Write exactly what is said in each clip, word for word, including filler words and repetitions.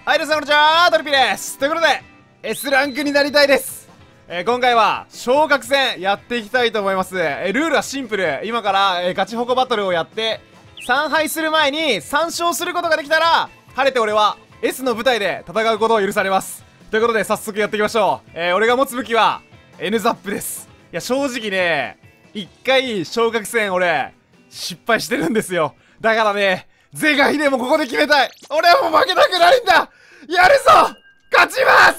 はい、皆さんこんにちは、トリピーです。ということで S ランクになりたいです。えー、今回は昇格戦やっていきたいと思います。えー、ルールはシンプル。今から、えー、ガチホコバトルをやってさん敗する前にさん勝することができたら晴れて俺は S の舞台で戦うことを許されます。ということで早速やっていきましょう。えー、俺が持つ武器は N ザップです。いや正直ね、一回昇格戦俺失敗してるんですよ。だからね、是が非でもここで決めたい。俺はもう負けたくないんだ。やるぞ、勝ちます。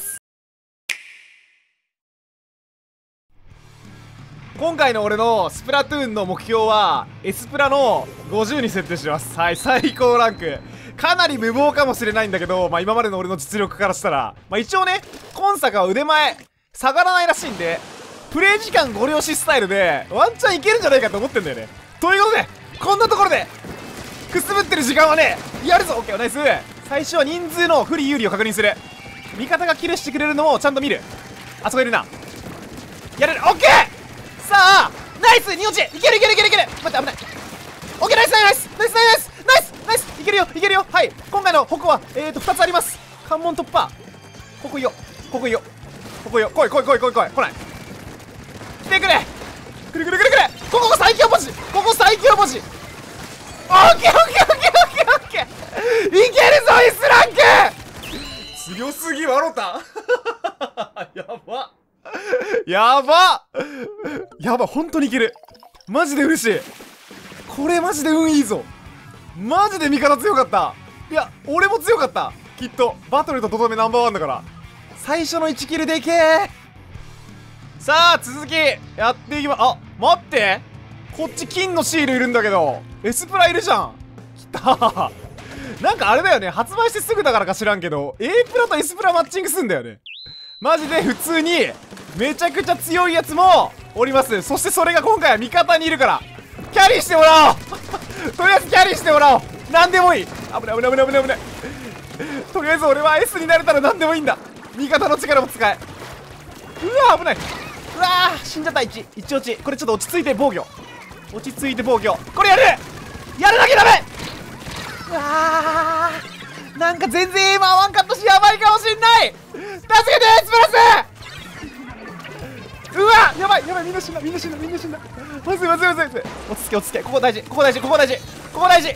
今回の俺のスプラトゥーンの目標は S プラのごじゅうに設定してます。はい、最高ランク。かなり無謀かもしれないんだけど、まあ今までの俺の実力からしたら、まあ一応ね、今作は腕前下がらないらしいんで、プレイ時間ご了承スタイルでワンチャンいけるんじゃないかと思ってんだよね。ということで、こんなところでくすぶってる時間はね、やるぞ。 OK、 ナイス。最初は人数の不利有利を確認する。味方がキルしてくれるのをちゃんと見る。あそこいるな。やれる。 OK。 さあナイス、に落ち。いけるいけるいけるいける。待って、危ない。 OK、 ナイスナイスナイスナイスナイスナイスナイス。いけるよいけるよ。はい、今回の矛はえーとふたつあります。関門突破。ここいいよここいいよここいいよ。来い来い来い来い来い来ない。来てくれ。くるくるくるくる。ここ最強文字、ここ最強文字。オッケーオッケーオッケーオッケーオッケー。いけるぞ S ランク。強すぎわろた。やばやばやば、本当にいける。マジで嬉しい。これマジで運いいぞ。マジで味方強かった。いや俺も強かった。きっとバトルととどめナンバーワンだから。最初のいちキルでけー。さあ続きやっていきま。あ、待って、こっち金のシールいるんだけど S プラいるじゃん。きた。なんかあれだよね、発売してすぐだからか知らんけど A プラと S プラマッチングすんだよね。マジで普通にめちゃくちゃ強いやつもおります。そしてそれが今回は味方にいるからキャリーしてもらおう。とりあえずキャリーしてもらおう。何でもいい。危ない危ない危ない危ない危ない。とりあえず俺は S になれたら何でもいいんだ。味方の力も使え。うわ危ない。うわー死んじゃった。いちいち落ち。これちょっと落ち着いて防御、落ち着いて防御。これやるやるだけダメ。うわーなんか全然今ワンカットしやばいかもしんない。助けて S プラス。うわやばいやばい、みんな死んだみんな死んだみんな死んだ。まずいまずいまずいまずい。落ち着け落ち着け。ここ大事ここ大事ここ大事ここ大事。 OK。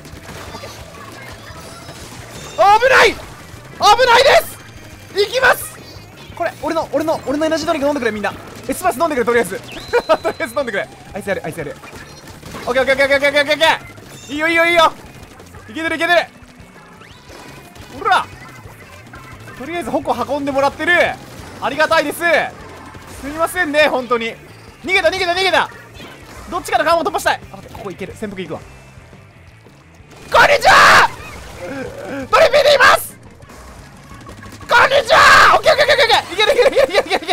危ない危ないです。いきます。これ俺の俺の俺のエナジードリンク飲んでくれ。みんな S プラス飲んでくれ。とりあえずとりあえず飲んでくれ。あいつやるあいつやる。 オッケーオッケーオッケーオッケーオッケーオッケー。いいよいいよいいよ。いけてるいけてる。ほらとりあえず矛運んでもらってる。ありがたいです。すみませんね本当に。逃げた逃げた逃げた。どっちから関門突破したい。あ、待って、ここいける。潜伏いくわ。こんにちはトリピーでいます。こんにちは。オッケーオッケーオッケーオッケー。いけるいけるいけるいけるいけるいけるいけるいけるいけるいけるいけるいけるいけるいける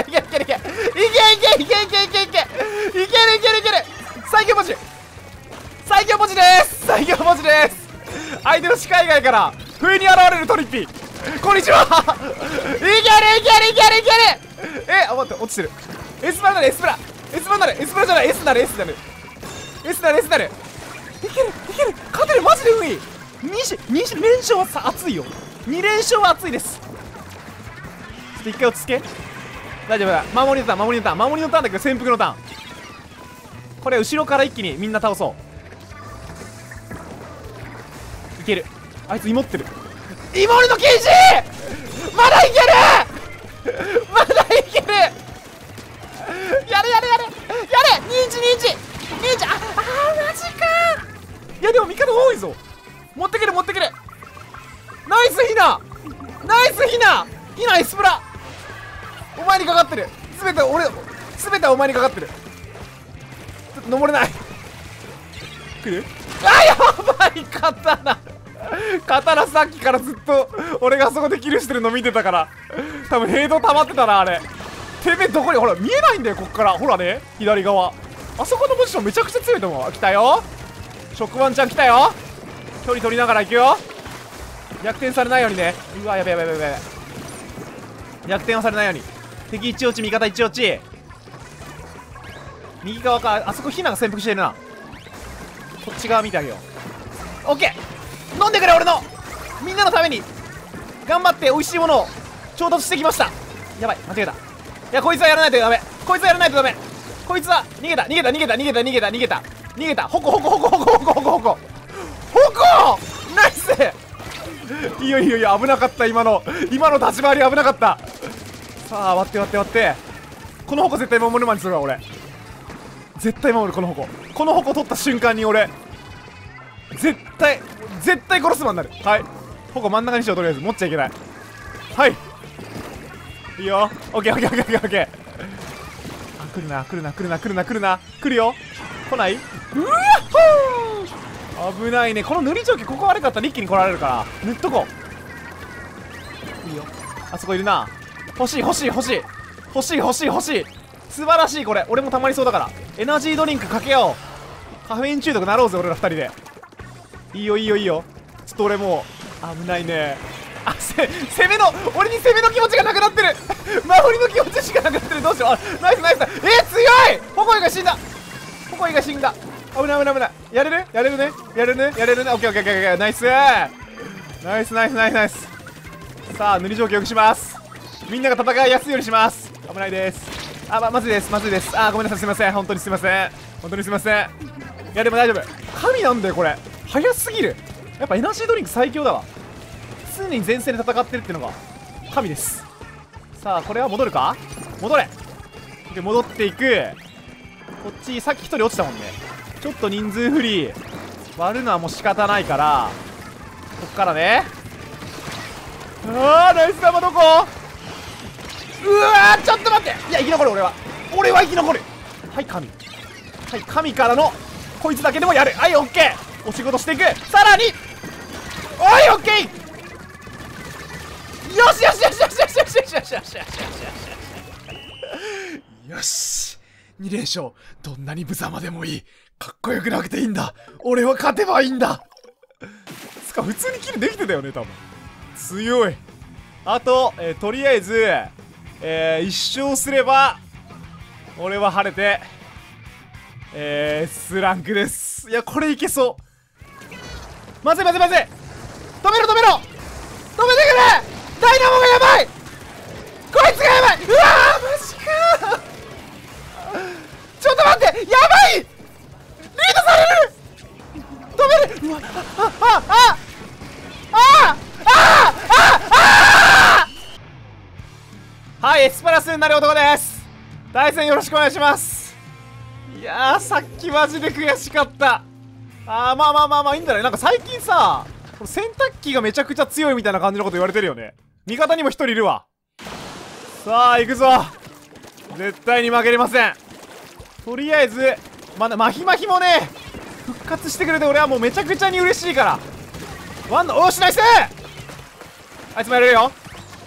いける。最強文字最強文字です。最強文字です。相手の視界外から不意に現れるトリッピー。こんにちは。いけるいけるいけるいける。え、あ、待って、落ちてる。 S プラなる S プラ S プラなる S プラじゃない S なる S なる S なる S なる。いけるいける。勝てる。マジで運いい。に連勝はさ熱いよ。に連勝は熱いです。ちょっと一回落ち着け。大丈夫だ。守りのターン守りのターン守りのターンだけど潜伏のターン。これ後ろから一気にみんな倒そう。いける。あいつ芋ってる。イモリの禁止。まだいけるまだいける。やれやれやれやれ。認知認知認知。ああマジか。いやでも味方多いぞ。持ってくる持ってくる。ナイスヒナナイスヒナヒナ S プラ。お前にかかってる。すべて俺すべてお前にかかってる。ちょっと登れない。来る。あやばい。刀刀さっきからずっと俺がそこでキルしてるの見てたから多分ヘイド溜まってたな。あれてめえどこに。ほら見えないんだよこっから。ほらね左側あそこのポジションめちゃくちゃ強いと思う。来たよ食ワンちゃん来たよ。距離取りながら行くよ。逆転されないようにね。うわやべやべやべやべ。逆転はされないように。敵一落ち味方一落ち。右側か。あそこヒナが潜伏してるな。こっち側見てあげよう。オッケー飲んでくれ俺のみんなのために。 頑張って美味しいものを調達してきました。やばい、間違えた。いや、こいつはやらないとダメ。こいつはやらないとダメ。こいつは逃げた逃げた逃げた逃げた逃げた逃げた逃げた。ほこほこほこほこほこほこほこほこナイス。いいよいいよいいよ、危なかった。今の今の立ち回り危なかった。さあ割って割って割って、この矛絶対守るまにするわ俺。絶対守る。この矛この矛取った瞬間に俺絶対絶対殺すまんなる。はい、矛真ん中にしよう。とりあえず持っちゃいけない。はい、いいよ。オッケーオッケーオッケーオッケーオッケー。あ、来るな来るな来るな来るな来るな来るよ。来ない。うわっ、危ないね。この塗り蒸気ここ悪かったら一気に来られるから塗っとこう。いいよ。あそこいるな。欲しい欲しい欲しい欲しい欲しい欲しい。素晴らしい。これ俺もたまりそうだからエナジードリンクかけよう。カフェイン中毒なろうぜ俺らふたりで。いいよいいよいいよ。ちょっと俺もう危ないね。あ、せ攻めの俺に攻めの気持ちがなくなってる守りの気持ちしかなくなってる。どうしよう。あ、ナイスナイス。えー、強い。ホコイが死んだ。ホコイが死んだ。危ない危ない危ない。やれるやれるねやれるねやれるね。オッケーオッケーオッケーオッケー。ナイスナイスナイスナイスナイス。さあ塗り状況よくします。みんなが戦いやすいようにします。危ないです。あ、ま、まずいですまずいです。あー、ごめんなさい。すいません。本当にすいません。本当にすいません。いやでも大丈夫。神なんだよこれ。早すぎる。やっぱエナジードリンク最強だわ。常に前線で戦ってるってのが神です。さあこれは戻るか。戻れ。で戻っていく。こっちさっきひとり落ちたもんね。ちょっと人数不利割るのはもう仕方ないから、こっからね。あーナイス玉どこ。うわーちょっと待って。いや生き残る。俺は俺は生き残る。はい神。はい神からのこいつだけでもやる。はいオッケー。お仕事していく。さらにおいオッケー。よしよしよしよしよしよしよしよしよしよしよしよし。に連勝。どんなに無様でもいい。かっこよくなくていいんだ。俺は勝てばいいんだ。つか普通にキルできてたよね多分。強い。あと、えー、とりあえず、えー、一勝すれば俺は晴れてえー、Sランクです。いやこれいけそう。まずいまずいまずい。止めろ止めろ止めてくれ。ダイナモがやばい。こいつがやばい。うわーマジかー。ちょっと待ってやばい。リードされる。止める。うわあああああああ。はいエスパラスになる男です。対戦よろしくお願いします。いやーさっきマジで悔しかった。あーまあまあまあまあいいんじゃない。なんか最近さ洗濯機がめちゃくちゃ強いみたいな感じのこと言われてるよね。味方にも一人いるわ。さあ行くぞ。絶対に負けれません。とりあえずまだマヒマヒもね復活してくれて俺はもうめちゃくちゃに嬉しいから。ワンのおーしナイス。あいつもやれるよ。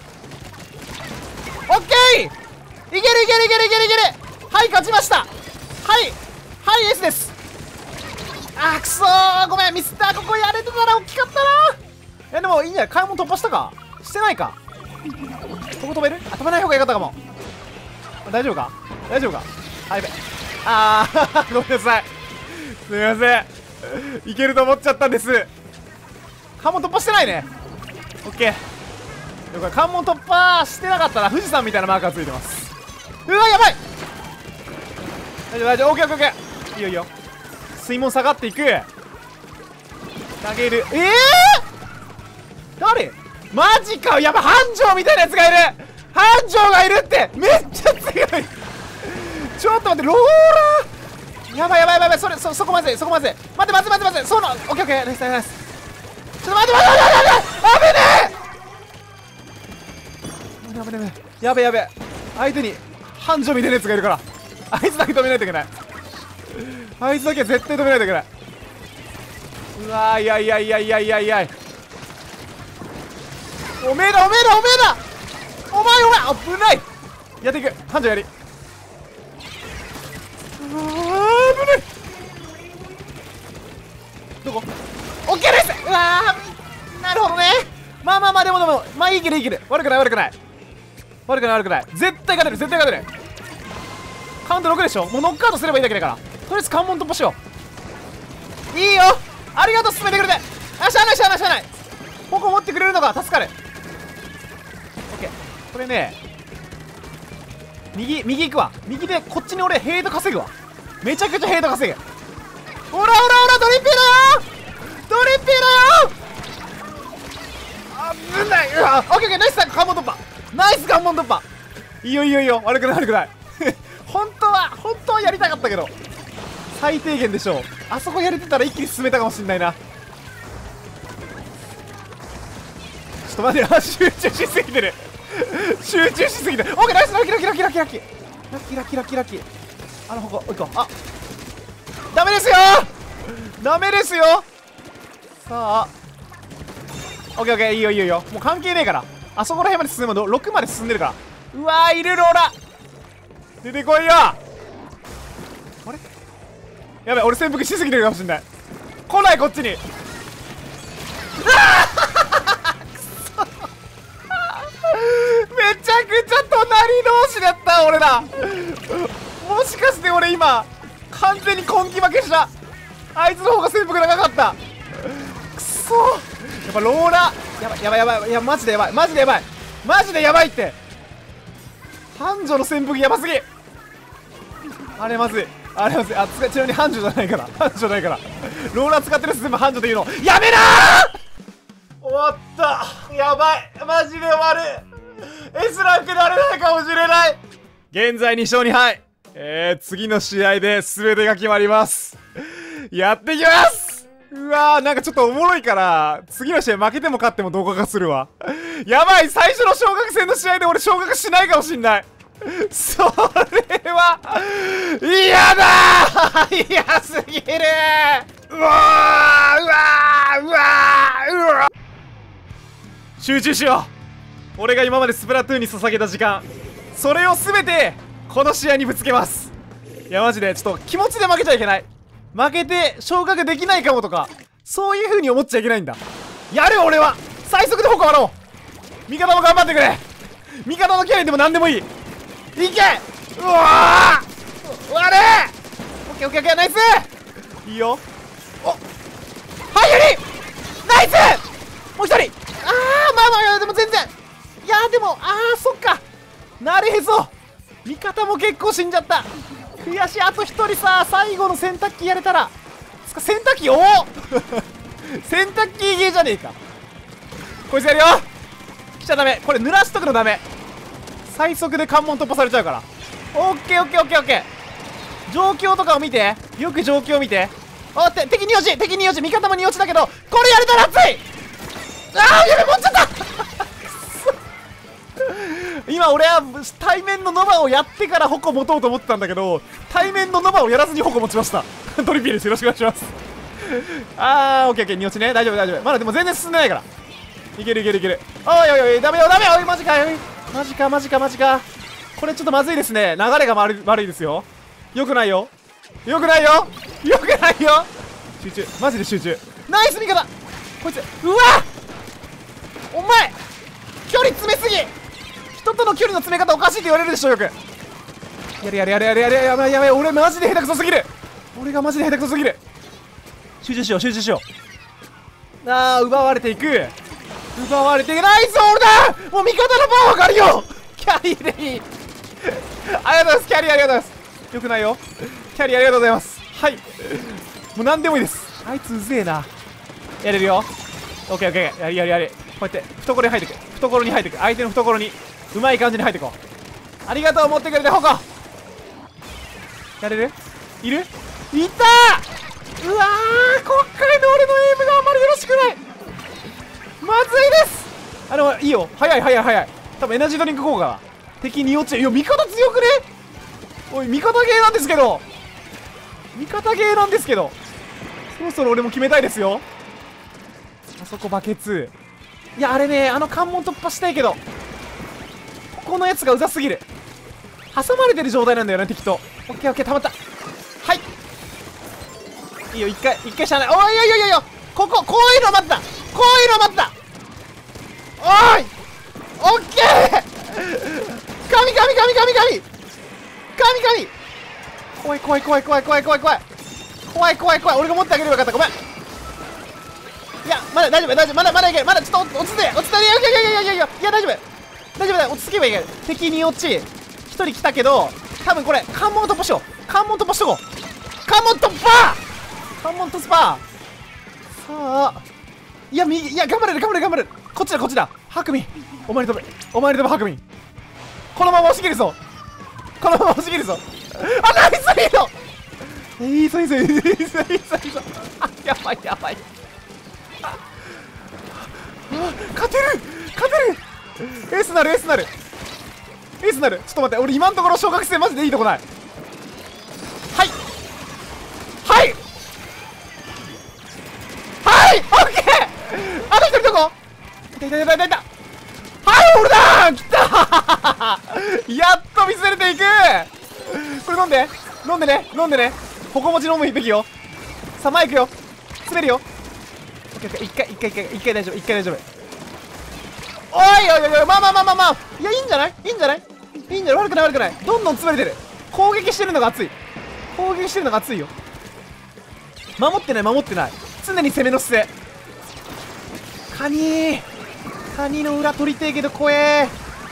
オッケーいけるいけるいけるいけるいける。はい勝ちました。はいはいエースです。あーくそーごめんミスった。ここやれてたら大きかったな。いやでもいいんじゃない。買い物突破したかしてないか。ここ飛べる。あ飛ばない方がよかったかも。大丈夫か大丈夫か。あやべあーごめんなさいすみません。いけると思っちゃったんです。関門突破してないね。オッケー。よか関門突破してなかったら富士山みたいなマークがついてます。うわやばい。大丈夫大丈夫。オッケーオッケーオッケー。いいよいいよ。水門下がっていく。投げる。ええー、誰マジか。やばい繁盛みたいなやつがいる。繁盛がいるってめっちゃ強いちょっと待ってローラーやばいやばいやばい。それ そ, そこまずいそこまずい。待って待って待って待って。そのオッケーオッケーナイスナイス。ちょっと待って待って待って待って危ねえ危ねえやべやべ。相手に繁盛みたいなやつがいるからあいつだけ止めないといけない。あいつだけは絶対止めないといけない。うわーいやいやいやいやいやいやおめえだおめえだおめえだお前お前危ない。やっていく繁盛やり。うわー危ない。どこオッケーです。うわーなるほどね。まあまあまあでもでもまあいいけるいいける。悪くない悪くない悪くない悪くない。絶対勝てる絶対勝てる。カウントろくでしょ。もうノックアウトすればいいだけだからとりあえず関門突破しよう。いいよありがとう進めてくれて。あしゃあないしゃあないしゃあない。ここ持ってくれるのが助かる。 オッケー。これね、右右行くわ。右でこっちに俺ヘイト稼ぐわ。めちゃくちゃヘイト稼ぐ。ほらほらほら、ドリッピーだよ、ドリッピーだよ。あ危ない。うわ、オッケーオッケー、ナイス関門突破、ナイス関門突破。いいよいいよいいよ、悪くない悪くない本当は本当はやりたかったけど最低限でしょう。あそこやれてたら一気に進めたかもしんないな。ちょっと待ってよ、集中しすぎてる集中しすぎてる。オッケー、ナイス、ラッキーラッキーラッキーラッキーラッキーラッキーラッキーラッキーラッキー。あのここ行こう。あ、ダメですよダメですよ。さあ、オッケーオッケー、いいよいいよいいよ、もう関係ねえから。あそこら辺まで進めばろくまで進んでるから。うわー、いるローラ、出てこいよ。あれやばい、俺潜伏しすぎてるかもしんない。来ない、こっちに。うわめちゃくちゃ隣同士だった、俺ら。もしかして俺今完全に根気負けした。あいつの方が潜伏長かった。くそー、やっぱローラやばいやばいやばい、いやマジでやばい、マジでやばい、マジでやばいって。繁盛の潜伏やばすぎ。あれまずい、あれまずい。あ、つかちなみに繁盛じゃないから、繁盛じゃないから。ローラー使ってるやつ全部繁盛で言うのやめなー。終わった、やばい、マジで終わる。 S ランクなれないかもしれない。現在に勝に敗。えー、次の試合で全てが決まります。やっていきます。うわー、なんかちょっとおもろいから次の試合負けても勝っても動画化するわ。やばい、最初の昇格戦の試合で俺昇格しないかもしんない。それは嫌だー嫌すぎるー。うわーうわーうわーうわー、集中しよう。俺が今までスプラトゥーンに捧げた時間、それを全てこの試合にぶつけます。いやマジでちょっと気持ちで負けちゃいけない。負けて昇格できないかもとかそういう風に思っちゃいけないんだ。やる俺は最速で矛割ろう。味方も頑張ってくれ。味方のキャリーでも何でもいい。いけ、うわー割れ。オッケーオッケーオッケー、ナイス。いいよ。おはいやりナイス。もう一人。あーまあまあ、いやでも全然、いやでもあーそっか、なれへそ。味方も結構死んじゃった。悔しい。あと一人さ、最後の洗濯機やれたら。つか洗濯機、おお洗濯機ゲーじゃねえかこいつ。やるよ。来ちゃダメ、これ濡らしとくのダメ。最速で関門突破されちゃうから。オッケーオッケーオッケーオッケー。状況とかを見て、よく状況を見て。おって、敵に落ち、敵に落ち、味方もに落ちだけど、これやれたら熱い。あーやべ、持っちゃった今俺は対面のノバをやってから矛持とうと思ってたんだけど、対面のノバをやらずに矛持ちました。トリピーです、よろしくお願いします。あーオッケーオッケー、に落ちね、大丈夫大丈夫。まだでも全然進んでないから。いけるいけるいける。おいおいおい、ダメよダメよ、おいマジかよ、マジかマジかマジか。これちょっとまずいですね。流れが悪い悪いですよ。よくないよよくないよよくないよ。集中、マジで集中。ナイス味方。こいつ、うわお前距離詰めすぎ。人との距離の詰め方おかしいって言われるでしょ、よく。やれやれやれやれやれ、やばいやばい、俺マジで下手くそすぎる。俺がマジで下手くそすぎる。集中しよう集中しよう。あー奪われていく、奪われていく。ナイスオールだ。もう味方のパワーがあるよ。キャリーでいいありがとうございます。キャリーありがとうございます。よくないよ。キャリーありがとうございます。はい、もう何でもいいです。あいつうぜえな。やれるよ。オッケーオッケー、やりやりやり。こうやって懐に入ってく、懐に入ってく、相手の懐にうまい感じに入ってこう。ありがとう、持ってくれてほこ。やれる、いる、いたー。うわー、今回の俺のエイムがあまりよろしくない。まずいです。あのいいよ、早い早い早い。多分エナジードリンク効果だ。敵に落ちる。いや味方強くね。おい味方ゲーなんですけど、味方ゲーなんですけど、そろそろ俺も決めたいですよ。あそこバケツ。いやあれね、あの関門突破したいけど、ここのやつがうざすぎる。挟まれてる状態なんだよね、敵と。オッケーオッケー、たまった。はい、いいよ、一回一回しゃあない。おいおいおいおいおい、こここういうの待った、こういうの待った。おいオッケー神神神神神神神。怖い怖い怖い怖い怖い怖い怖い怖い怖い怖い。俺が持ってあげればよかった。ごめん。いやまだ大丈夫大丈夫、まだまだいける。まだちょっと落ちて落ちて。いやいやいやいやいやいやいや、大丈夫大丈い落ち着けばいいから。敵に落ちひとり来たけど、多分これ関門突破しよう。関門突破しとこう。関門突破関門突破。さあいや右、いや頑張れる頑張れる頑張れる。こっちだこっちだ。ハクミンお前に飛べ、お前に飛べハクミン。このまま押し切るぞ、このまま押し切るぞ。あ、ナイスリード。いいぞいいぞいいぞいいぞいいぞいいぞ。あ、やばいやばい。あ、勝てる勝てる。エースなるエースなるエースなる。ちょっと待って、俺今のところ小学生マジでいいとこない。はいはいはい、オッケー。あと一人どこ。いたいたいたいたいた。はい、俺だー、来たーやっと見せれていく。これ飲んで飲んでね飲んでね。ほこもち飲むべきよ。さあ前行くよ、滑るよ。オッケーオッケー、一回一回一回一回大丈夫、一回大丈夫。おいおいおいおい、まあまあまあまあまあ、いやいいんじゃないいいんじゃないいいんじゃない。悪くない悪くない。どんどん詰めれてる。攻撃してるのが熱い、攻撃してるのが熱いよ。守ってない守ってない、常に攻めの姿勢。カニーカニの裏取りてえけど怖え。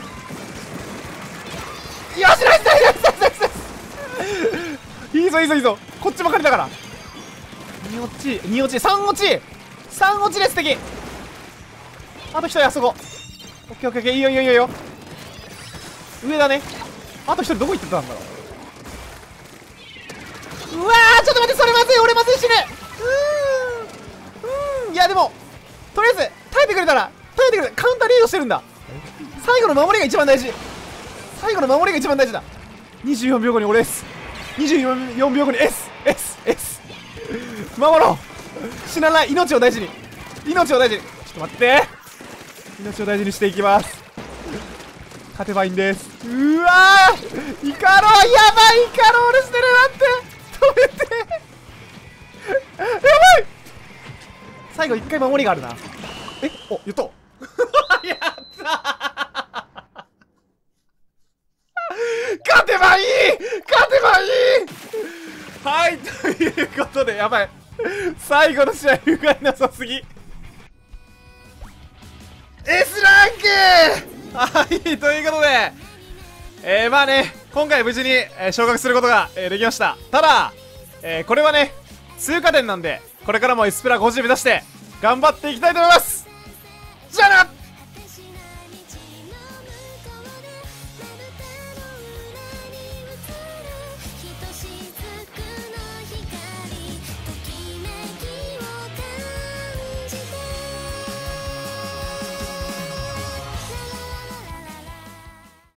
よしナイスナイスナイスナイスナイス。いいぞいいぞいいぞ、こっちも借りたから。に落ちに落ちさん落ちさん落ちです敵。あとひとりあそこ。オッケーオッケーオッケー、いいよいいよいいよ。上だね。あとひとりどこ行ってたんだろう。うわー、ちょっと待って、それまずい、俺まずい死ぬ。うーんうーん、いやでもとりあえず耐えてくれたら、耐えてくれたらカウンターリードしてるんだ。最後の守りが一番大事、最後の守りが一番大事だ。にじゅうよんびょうごに俺 S、 にじゅうよんびょうごに SSS 守ろう。死なない、命を大事に、命を大事に。ちょっと待って、命を大事にしていきます。勝てばいいんです。うわー、イカロー、やばい、イカロールしてる。待って、止めてやばい。最後一回守りがあるな。え、お、言ったやったー勝てばいい勝てばいい。はい、ということで、やばい、最後の試合不甲斐なさすぎ。 S ランクはい、ということで、えー、まあね、今回無事に、えー、昇格することが、えー、できました。ただ、えー、これはね、通過点なんで、これからもエスプラごじゅう目指して頑張っていきたいと思います。じゃあな。